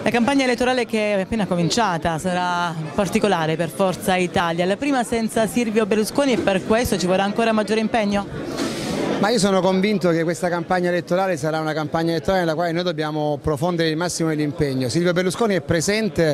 La campagna elettorale che è appena cominciata sarà particolare per Forza Italia, la prima senza Silvio Berlusconi, e per questo ci vorrà ancora maggiore impegno? Ma io sono convinto che questa campagna elettorale sarà una campagna elettorale nella quale noi dobbiamo profondere il massimo dell'impegno. Silvio Berlusconi è presente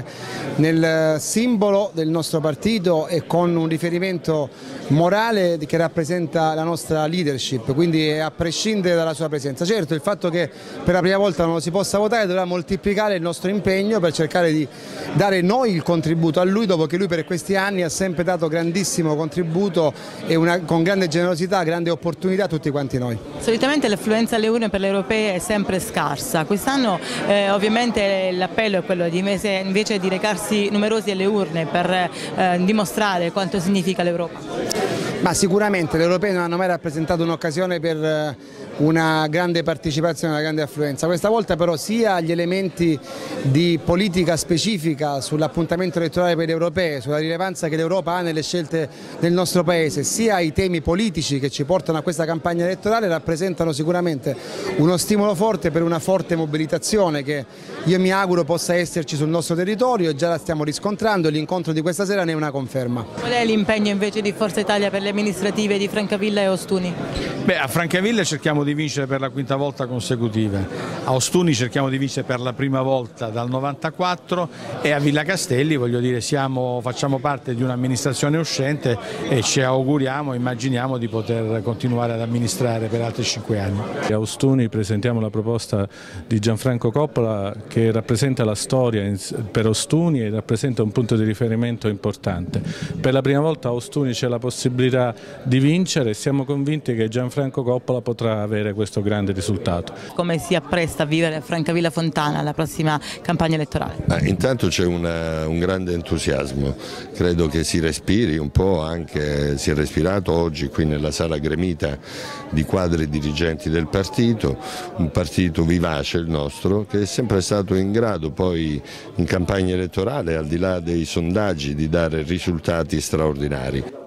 nel simbolo del nostro partito e con un riferimento morale che rappresenta la nostra leadership, quindi a prescindere dalla sua presenza. Certo, il fatto che per la prima volta non lo si possa votare dovrà moltiplicare il nostro impegno per cercare di dare noi il contributo a lui, dopo che lui per questi anni ha sempre dato grandissimo contributo e con grande generosità, grande opportunità a tutti quanti noi. Solitamente l'affluenza alle urne per le europee è sempre scarsa, quest'anno ovviamente l'appello è quello di invece di recarsi numerosi alle urne per dimostrare quanto significa l'Europa. Ma sicuramente le europee non hanno mai rappresentato un'occasione per una grande partecipazione, una grande affluenza. Questa volta però sia gli elementi di politica specifica sull'appuntamento elettorale per le europee, sulla rilevanza che l'Europa ha nelle scelte del nostro Paese, sia i temi politici che ci portano a questa campagna elettorale rappresentano sicuramente uno stimolo forte per una forte mobilitazione che io mi auguro possa esserci sul nostro territorio e già la stiamo riscontrando, e l'incontro di questa sera ne è una conferma. Qual è l'impegno invece di Forza Italia per le amministrative di Francavilla e Ostuni? Beh, a Francavilla cerchiamo di vincere per la quinta volta consecutiva, a Ostuni cerchiamo di vincere per la prima volta dal 94 e a Villa Castelli, voglio dire, facciamo parte di un'amministrazione uscente e ci auguriamo, immaginiamo di poter continuare ad amministrare per altri 5 anni. A Ostuni presentiamo la proposta di Gianfranco Coppola che rappresenta la storia per Ostuni e rappresenta un punto di riferimento importante. Per la prima volta a Ostuni c'è la possibilità di vincere e siamo convinti che Gianfranco Coppola potrà avere questo grande risultato. Come si appresta a vivere Francavilla Fontana la prossima campagna elettorale? Intanto c'è un grande entusiasmo, credo che si respiri un po', anche si è respirato oggi qui nella sala gremita di quadri dirigenti del partito, un partito vivace il nostro, che è sempre stato in grado poi in campagna elettorale, al di là dei sondaggi, di dare risultati straordinari.